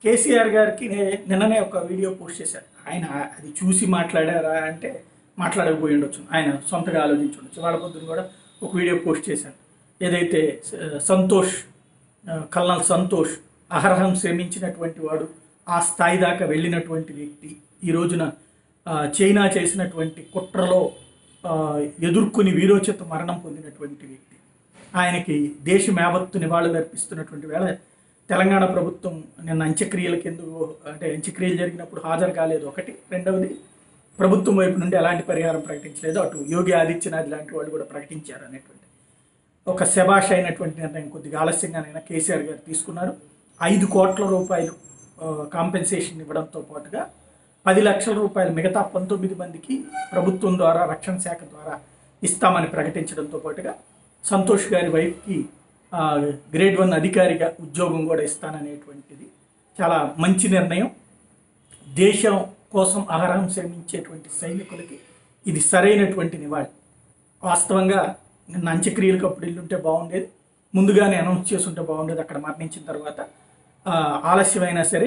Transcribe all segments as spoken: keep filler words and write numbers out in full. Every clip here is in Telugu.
కేసీఆర్ గారికి నిన్ననే ఒక వీడియో పోస్ట్ చేశారు. ఆయన అది చూసి మాట్లాడారా అంటే మాట్లాడకపోయి ఉండొచ్చు, ఆయన సొంతగా ఆలోచించి ఉండొచ్చు. వాళ్ళ పొద్దున కూడా ఒక వీడియో పోస్ట్ చేశాను. ఏదైతే సంతోష్, కల్నల్ సంతోష్ అహర్హం శ్రమించినటువంటి వాడు, ఆ స్థాయి దాకా వెళ్ళినటువంటి వ్యక్తి, ఈ రోజున చైనా చేసినటువంటి కుట్రలో ఎదుర్కొని వీరోచిత మరణం పొందినటువంటి వ్యక్తి. ఆయనకి దేశం యావత్తు నివాళులు అర్పిస్తున్నటువంటి వేళ తెలంగాణ ప్రభుత్వం నిన్న అంత్యక్రియలకు ఎందుకు అంటే అంత్యక్రియలు జరిగినప్పుడు హాజరు కాలేదు ఒకటి. రెండవది, ప్రభుత్వం వైపు నుండి ఎలాంటి పరిహారం ప్రకటించలేదు. అటు యోగి ఆదిత్యనాథ్ లాంటి వాళ్ళు కూడా ప్రకటించారు అనేటువంటి ఒక శభాష్ అయినటువంటి నిర్ణయం కొద్దిగా ఆలస్యంగానైనా కేసీఆర్ గారు తీసుకున్నారు. ఐదు కోట్ల రూపాయలు కాంపెన్సేషన్ ఇవ్వడంతో పాటుగా పది లక్షల రూపాయలు మిగతా పంతొమ్మిది మందికి ప్రభుత్వం ద్వారా రక్షణ శాఖ ద్వారా ఇస్తామని ప్రకటించడంతో పాటుగా సంతోష్ గారి వైఫ్కి గ్రేడ్ వన్ అధికారిగా ఉద్యోగం కూడా ఇస్తాననేటువంటిది చాలా మంచి నిర్ణయం. దేశం కోసం అహర్హం శ్రమించేటువంటి సైనికులకి ఇది సరైనటువంటి నివాళి. వాస్తవంగా నిన్న అంత్యక్రియలకు అప్పుడు ఇల్లుంటే బాగుండేది, ముందుగానే అనౌన్స్ చేసుంటే బాగుండేది. అక్కడ మరణించిన తర్వాత ఆలస్యమైనా సరే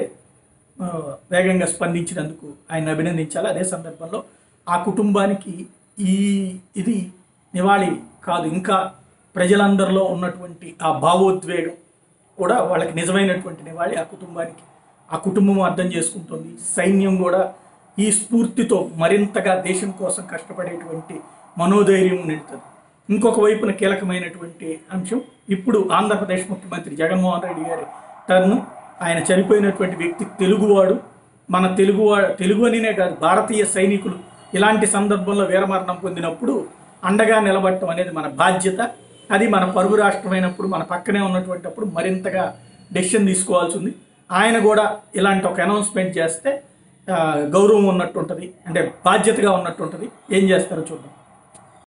వేగంగా స్పందించినందుకు ఆయన అభినందించాలి. అదే సందర్భంలో ఆ కుటుంబానికి ఈ ఇది నివాళి కాదు, ఇంకా ప్రజలందరిలో ఉన్నటువంటి ఆ భావోద్వేగం కూడా వాళ్ళకి నిజమైనటువంటి నివాళి. ఆ కుటుంబానికి ఆ కుటుంబం అర్థం చేసుకుంటుంది. సైన్యం కూడా ఈ స్ఫూర్తితో మరింతగా దేశం కోసం కష్టపడేటువంటి మనోధైర్యం నిలుతుంది. ఇంకొక వైపున కీలకమైనటువంటి అంశం, ఇప్పుడు ఆంధ్రప్రదేశ్ ముఖ్యమంత్రి జగన్మోహన్ రెడ్డి గారి టర్ను. ఆయన చనిపోయినటువంటి వ్యక్తి తెలుగువాడు. మన తెలుగువాడు తెలుగు అనినే కాదు, భారతీయ సైనికులు ఇలాంటి సందర్భంలో వీరమరణం పొందినప్పుడు అండగా నిలబడటం అనేది మన బాధ్యత. అది మన పరుగు రాష్ట్రమైనప్పుడు, మన పక్కనే ఉన్నటువంటిప్పుడు మరింతగా డెసిషన్ తీసుకోవాల్సి ఉంది. ఆయన కూడా ఇలాంటి ఒక అనౌన్స్మెంట్ చేస్తే గౌరవం ఉన్నట్టు ఉంటుంది, అంటే బాధ్యతగా ఉన్నట్టు ఉంటుంది. ఏం చేస్తారో చూద్దాం.